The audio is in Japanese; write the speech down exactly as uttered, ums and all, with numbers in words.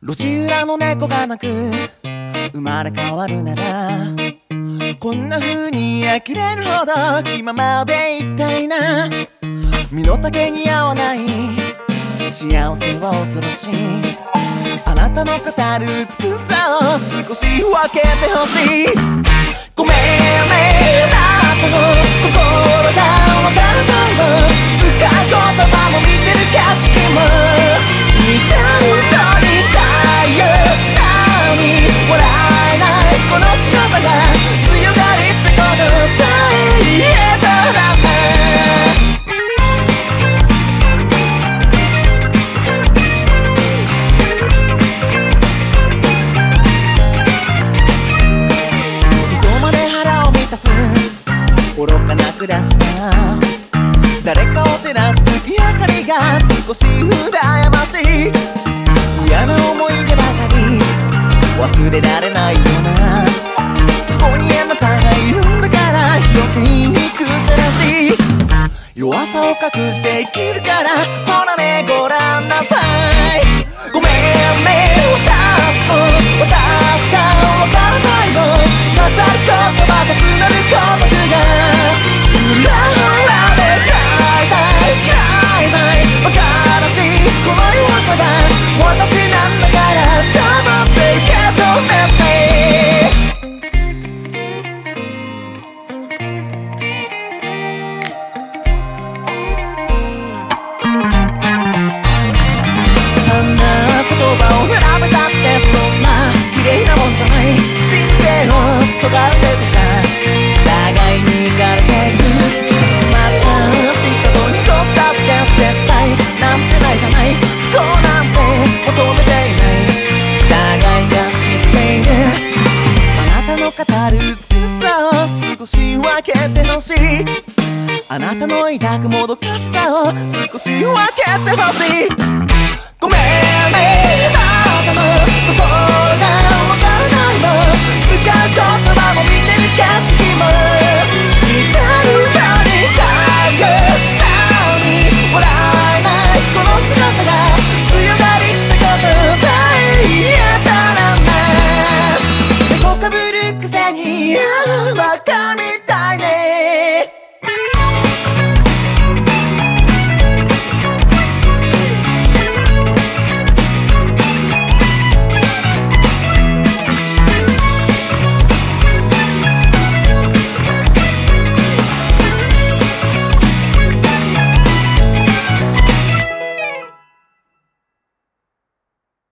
路地裏の猫が鳴く生まれ変わるならこんな風に呆れるほど今までいたいな。身の丈に合わない幸せは恐ろしい。あなたの語る美しさを少し分けてほしい。ごめんね、あなたの心がわからないの。使う言葉も見てる景色も似てるのに太陽さに笑えないこの姿が強がりってことさえ言えたらね。愚かな暮らしが誰かを照らす月明かりが少し羨ましい。嫌な思い出ばかり忘れられないよな。そこにあなたがいるんだから余計に憎たらしい。弱さを隠して生きるからほらねごらんなさい。ごめんね、私も私がわからないの。飾る言葉がつなる孤独が裏腹で嫌いだい嫌いない馬鹿らしいこの弱さが私なんだから黙って受け止めて。あんな言葉を選べたってそんな綺麗なもんじゃない。神経を尖らせてさ互いに行かれてる。また明日とに越したって絶対なんてないじゃない。不幸なんて求めていない互いが知っている。あなたの語る美しさを少し分けてほしい。あなたの抱くもどかしさを少し分けてほしい。